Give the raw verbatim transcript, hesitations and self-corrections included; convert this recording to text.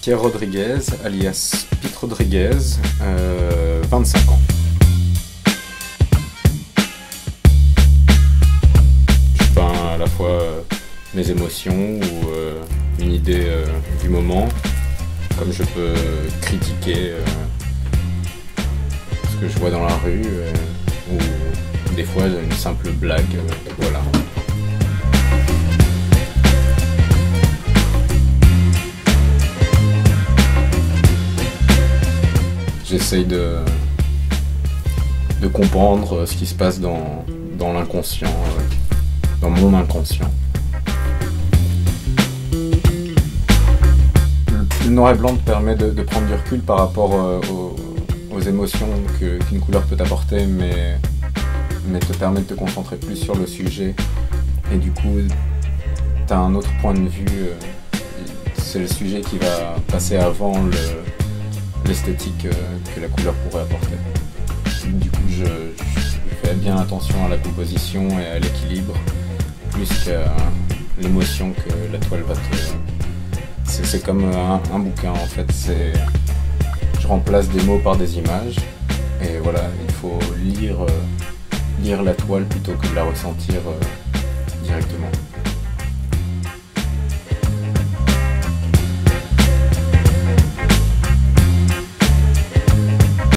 Pierre Rodriguez, alias Pete Rodriguez, euh, vingt-cinq ans. Je peins à la fois euh, mes émotions ou euh, une idée euh, du moment, comme je peux critiquer euh, ce que je vois dans la rue, euh, ou des fois une simple blague, euh, voilà. J'essaye de, de comprendre ce qui se passe dans, dans l'inconscient, euh, dans mon inconscient. Le noir et blanc te permet de, de prendre du recul par rapport euh, aux, aux émotions que, qu'une couleur peut apporter, mais, mais te permet de te concentrer plus sur le sujet. Et du coup, tu as un autre point de vue. Euh, c'est le sujet qui va passer avant le... l'esthétique que la couleur pourrait apporter. Du coup, je, je fais bien attention à la composition et à l'équilibre, plus qu'à l'émotion que la toile va te... C'est, c'est comme un, un bouquin en fait, c'est... je remplace des mots par des images, et voilà, il faut lire, euh, lire la toile plutôt que de la ressentir euh, directement.